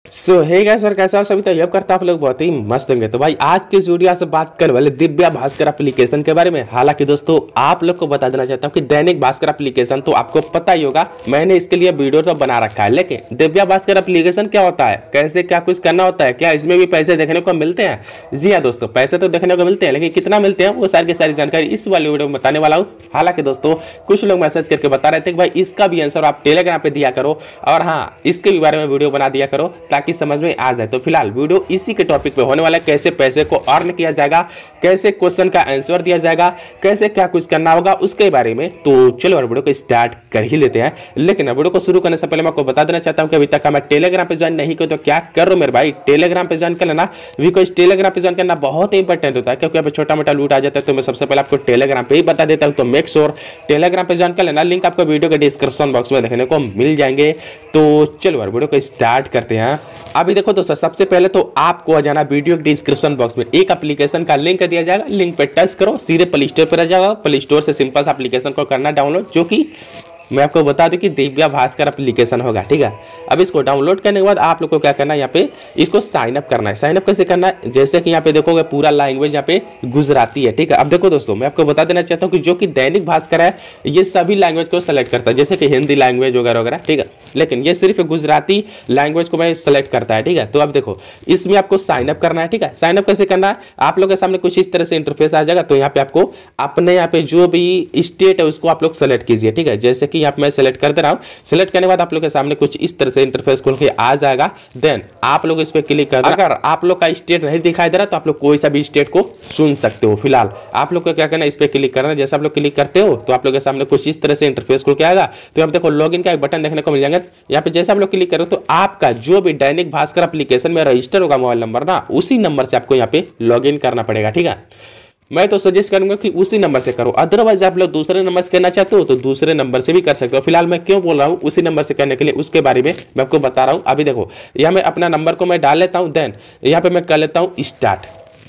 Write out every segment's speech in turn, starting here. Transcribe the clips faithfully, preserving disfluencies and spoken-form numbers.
सो hey guys sir, कैसा हो सभी? तो यब करता आप लोग बहुत ही मस्त होंगे। तो भाई आज की इस वीडियो से बात करने वाले दिव्या भास्कर एप्लीकेशन के बारे में। हालांकि दोस्तों आप लोग को बता देना चाहता हूं कि दैनिक भास्कर एप्लीकेशन तो आपको पता ही होगा, मैंने इसके लिए वीडियो तो बना रखा है। लेकिन दिव्या भास्कर एप्लीकेशन क्या होता है, कैसे क्या कुछ करना होता है, क्या इसमें भी पैसे देखने को मिलते हैं? जी हाँ दोस्तों, पैसे तो देखने को मिलते हैं, लेकिन कितना मिलते हैं वो सारी की सारी जानकारी इस वाली वीडियो में बताने वाला हूँ। हालांकि दोस्तों कुछ लोग मैसेज करके बता रहे थे कि भाई इसका भी आंसर आप टेलीग्राम पे दिया करो, और हाँ इसके भी बारे में वीडियो बना दिया करो ताकि समझ में आ जाए। तो फिलहाल वीडियो इसी के टॉपिक पे होने वाला है, कैसे पैसे को अर्न किया जाएगा, कैसे क्वेश्चन का आंसर दिया जाएगा, कैसे क्या कुछ करना होगा उसके बारे में। तो चलो और वीडियो को स्टार्ट कर ही लेते हैं। लेकिन वीडियो को शुरू करने से पहले मैं आपको बता देना चाहता हूं कि अभी तक मैं टेलीग्राम पे ज्वाइन नहीं किया तो क्या कर रो मेरे भाई, टेलीग्राम पे ज्वाइन कर लेना। बिकॉज टेलीग्राम पे ज्वाइन करना बहुत ही इंपॉर्टेंट होता है, क्योंकि अभी छोटा मोटा लूट आ जाता है तो मैं सबसे पहले आपको टेलीग्राम पे ही बता देता हूं। तो मेक श्योर टेलीग्राम पे ज्वाइन कर लेना, लिंक आपको वीडियो के डिस्क्रिप्शन बॉक्स में देखने को मिल जाएंगे। तो चलो और वीडियो को स्टार्ट करते हैं। अभी देखो दोस्तों, सबसे पहले तो आपको आ जाना वीडियो के डिस्क्रिप्शन बॉक्स में, एक एप्लीकेशन का लिंक दिया जाएगा, लिंक पे टच करो, सीधे प्ले स्टोर पर आ जाओ। प्ले स्टोर से सिंपल सा एप्लीकेशन को करना डाउनलोड, जो कि मैं आपको बता दूं कि दिव्या भास्कर एप्लीकेशन होगा, ठीक है। अब इसको डाउनलोड करने के बाद आप लोग को क्या करना है, यहाँ पे इसको साइन अप करना है। साइन अप कैसे करना है, जैसे कि यहाँ पे देखोगे पूरा लैंग्वेज यहाँ पे गुजराती है, ठीक है। अब देखो दोस्तों, मैं आपको बता देना चाहता हूँ कि जो कि दैनिक भास्कर है ये सभी लैंग्वेज को सेलेक्ट करता है, जैसे कि हिंदी लैंग्वेज वगैरह वगैरह, ठीक है। लेकिन ये सिर्फ गुजराती लैंग्वेज को मैं सेलेक्ट करता है, ठीक है। तो अब देखो इसमें आपको साइन अप करना है, ठीक है। साइन अप कैसे करना है, आप लोग के सामने कुछ इस तरह से इंटरफेस आ जाएगा। तो यहाँ पे आपको अपने यहाँ पे जो भी स्टेट है उसको आप लोग सेलेक्ट कीजिए, ठीक है। जैसे कि यहाँ पे मैं सेलेक्ट कर दे रहा हूँ। सेलेक्ट करने के बाद आप लोग के सामने कुछ इस तरह से इंटरफेस खुल के आ जाएगा। देन आप लोग इस पे क्लिक कर, अगर आप लोग का स्टेट नहीं दिखाई दे रहा तो आप लोग कोई सा भी स्टेट को चुन सकते हो। फिलहाल आप लोग को क्या करना है, इस पे क्लिक करना है। जैसे आप लोग क्लिक करते हो तो आप लोग के सामने कुछ इस तरह से इंटरफेस खुल के आएगा। तो यहाँ पे देखो लॉगिन का एक बटन देखने को मिल जाएगा। यहाँ पे जैसे आप लोग क्लिक करो तो आपका जो भी दैनिक भास्कर एप्लीकेशन में रजिस्टर होगा मोबाइल नंबर ना, उसी नंबर से आपको यहाँ पे लॉगिन करना पड़ेगा, ठीक है। मैं तो सजेस्ट करूंगा कि उसी नंबर से करो, अदरवाइज आप लोग दूसरे नंबर से करना चाहते हो तो दूसरे नंबर से भी कर सकते हो। फिलहाल मैं क्यों बोल रहा हूँ उसी नंबर से करने के लिए, उसके बारे में मैं आपको बता रहा हूँ। अभी देखो यहाँ मैं अपना नंबर को मैं डाल लेता हूँ, देन यहाँ पे मैं कर लेता हूँ स्टार्ट।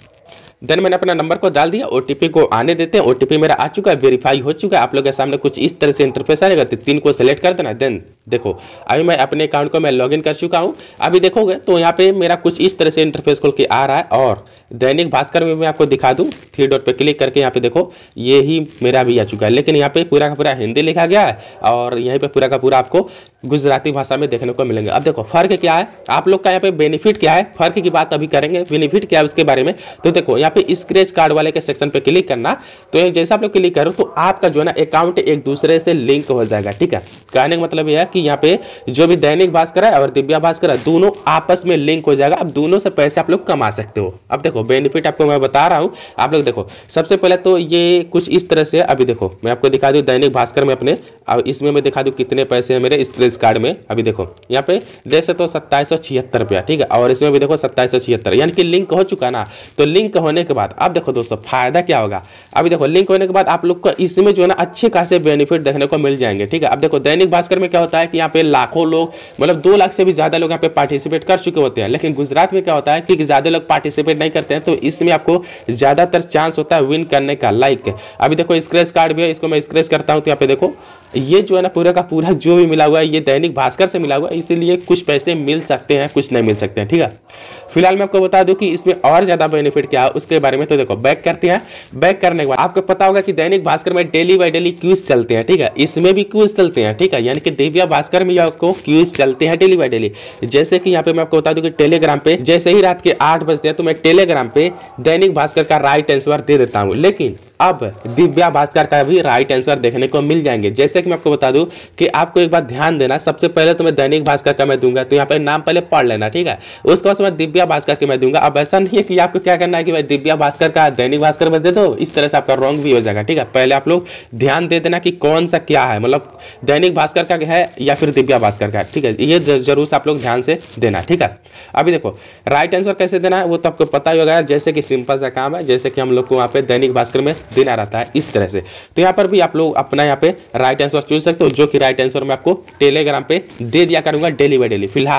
देन मैंने अपना नंबर को डाल दिया, ओटीपी को आने देते हैं। ओटीपी मेरा आ चुका है, वेरीफाई हो चुका है। आप लोग के सामने कुछ इस तरह से इंटरफेस आएगा, तो तीन को सेलेक्ट कर देना। देन देखो अभी मैं अपने अकाउंट को मैं लॉगिन कर चुका हूं। अभी देखोगे तो यहाँ पे मेरा कुछ इस तरह से इंटरफेस खोल के आ रहा है। और दैनिक भास्कर में मैं आपको दिखा दूं, थ्री डॉट पे क्लिक करके यहाँ पे देखो ये ही मेरा भी आ चुका है। लेकिन यहाँ पे पूरा का पूरा हिंदी लिखा गया है और यहीं पे पूरा का पूरा आपको गुजराती भाषा में देखने को मिलेंगे। अब देखो फर्क क्या है, आप लोग का यहाँ पे बेनिफिट क्या है, फर्क की बात अभी करेंगे, बेनिफिट क्या है उसके बारे में। तो देखो यहाँ पे स्क्रैच कार्ड वाले के सेक्शन पे क्लिक करना। तो जैसा आप लोग क्लिक करो तो आपका जो है ना अकाउंट एक दूसरे से लिंक हो जाएगा, ठीक है। कहने का मतलब यह है कि यहाँ पे जो भी दैनिक भास्कर है और दिव्या भास्कर है दोनों आपस में लिंक हो जाएगा। अब दोनों से पैसे आप लोग कमा सकते हो। अब देखो बेनिफिट आपको मैं बता रहा हूँ, आप लोग देखो सबसे पहले तो ये कुछ इस तरह से। अभी देखो मैं आपको दिखा दूं दैनिक भास्कर में अपने, अब इसमें मैं दिखा दूं कितने पैसे हैं मेरे स्क्रैच कार्ड में। अभी देखो यहाँ पे देख सकते हो सत्ताईस सौ छिहत्तर रुपया, ठीक है। और इसमें भी देखो सत्ताईस सौ छिहत्तर, यानी कि लिंक हो चुका ना। तो लिंक होने के बाद अब देखो दोस्तों फायदा क्या होगा। अभी देखो लिंक होने के बाद आप लोग को इसमें जो है ना अच्छे खासे बेनिफिट देखने को मिल जाएंगे, ठीक है। अब देखो दैनिक भास्कर में क्या होता है कि यहाँ पे लाखों लोग, मतलब दो लाख से भी ज्यादा लोग यहाँ पे पार्टिसिपेट कर चुके होते हैं। लेकिन गुजरात में क्या होता है कि ज्यादा लोग पार्टिसिपेट नहीं करते हैं, तो इसमें आपको ज्यादातर चांस होता है विन करने का। लाइक अभी देखो स्क्रैच कार्ड भी है, इसको मैं स्क्रैच करता हूँ तो यहाँ पे देखो ये जो है ना पूरा का पूरा जो भी मिला हुआ है ये दैनिक भास्कर से मिला हुआ है, इसीलिए कुछ पैसे मिल सकते हैं, कुछ नहीं मिल सकते हैं, ठीक है। फिलहाल मैं आपको बता दूं कि इसमें और ज्यादा बेनिफिट क्या है उसके बारे में। तो देखो बैक करते हैं, बैक करने के बाद आपको पता होगा कि दैनिक भास्कर में डेली बाय डेली क्यूज चलते हैं, ठीक है। इसमें भी क्यूज चलते हैं, ठीक है। यानी कि दिव्या भास्कर में आपको क्यूज चलते हैं डेली बाय डेली। जैसे कि यहाँ पे मैं आपको बता दूं कि टेलीग्राम पे जैसे ही रात के आठ बजते हैं तो मैं टेलीग्राम पे दैनिक भास्कर का राइट आंसर दे देता हूँ। लेकिन अब दिव्या भास्कर का भी राइट आंसर देखने को मिल जाएंगे। जैसे कि मैं आपको बता दूं कि आपको एक बात ध्यान देना, सबसे पहले तो मैं दैनिक भास्कर का मैं दूंगा, तो यहाँ पे नाम पहले पढ़ लेना, ठीक है। उसके बाद मैं दिव्या भास्कर के मैं दूंगा। अब ऐसा नहीं है कि आपको क्या करना है कि भाई दिव्या भास्कर का दैनिक भास्कर में दे दो, इस तरह से आपका रॉन्ग भी हो जाएगा, ठीक है। पहले आप लोग ध्यान दे देना कि कौन सा क्या है, मतलब दैनिक भास्कर का है या फिर दिव्या भास्कर का, ठीक है। ये जरूर से आप लोग ध्यान से देना, ठीक है। अभी देखो राइट आंसर कैसे देना है वो तो आपको पता ही होगा। जैसे कि सिंपल सा काम है, जैसे कि हम लोग को वहाँ पे दैनिक भास्कर में देना रहता है इस तरह से। तो यहाँ पर भी आप लोग अपना यहाँ पे राइट आंसर चूज सकते हो, जो कि राइट आंसर मैं आपको टेलीग्राम पे दे दिया करूंगा डेली बाय डेली। फिलहाल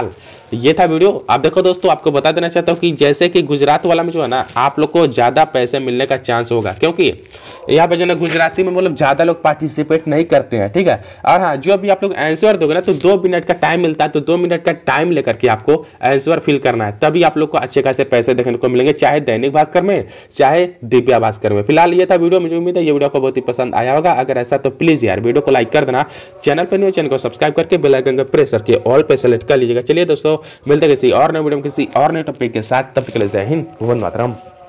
ये था वीडियो। आप देखो दोस्तों, आपको बता देना चाहता हूँ कि जैसे कि गुजरात वाला में जो है ना, आप लोग को ज़्यादा पैसे मिलने का चांस होगा, क्योंकि यहाँ पे जो है गुजराती में मतलब ज़्यादा लोग पार्टिसिपेट नहीं करते हैं, ठीक है। और हाँ, जो अभी आप लोग आंसर दोगे ना, तो दो मिनट का टाइम मिलता है, तो दो मिनट का टाइम लेकर के आपको आंसर फिल करना है, तभी आप लोग को अच्छे खासे पैसे देखने को मिलेंगे, चाहे दैनिक भास्कर में चाहे दिव्या भास्कर में। फिलहाल ये था वीडियो, मुझे उम्मीद है ये वीडियो को बहुत ही पसंद आया होगा। अगर ऐसा तो प्लीज़ यार वीडियो को लाइक कर देना, चैनल पर न्यू चैनल को सब्सक्राइब करके बेल आइकन को प्रेस करके ऑल पे सेलेक्ट कर लीजिएगा। चलिए दोस्तों, मिलते हैं किसी और नए वीडियो में किसी और नए टॉपिक के साथ, तब तक के लिए जय हिंद, वंदे मातरम।